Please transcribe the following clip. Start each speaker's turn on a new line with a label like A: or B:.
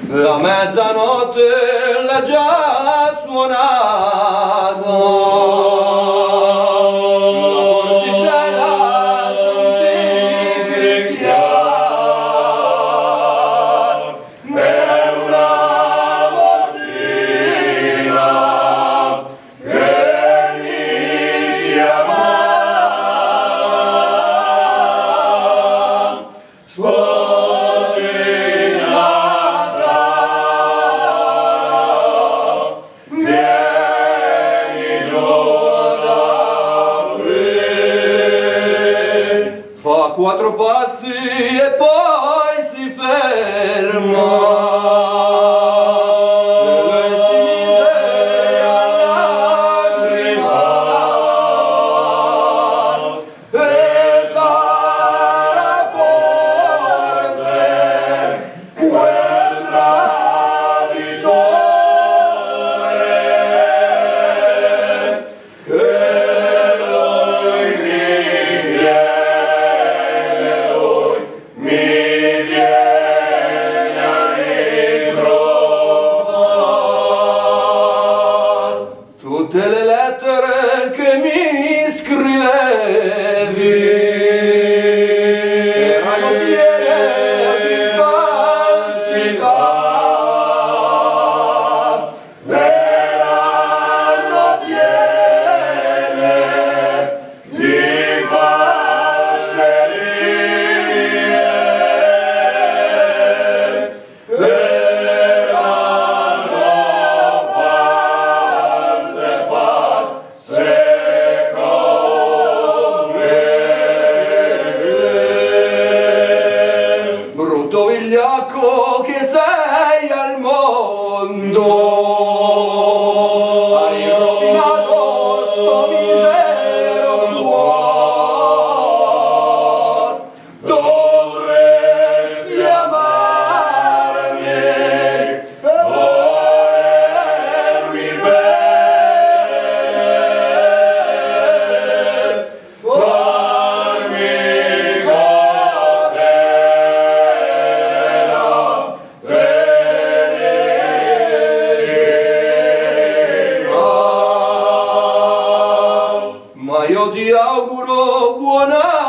A: La mezzanotte l'ha già suonata, la porticella sentì picchiare, è una vocina che mi chiama. Fa quattro passi e poi si ferma e lei si mise a lagrimare e sarà forse quel traditore che tutte le lettere che mi scrivevi erano piene di falsità, erano piene di falserie, brutto vigliacco che sei al mondo, hai rovinato sto misero cuore, dovresti amarmi e volermi bene, farmi ma io ti auguro buona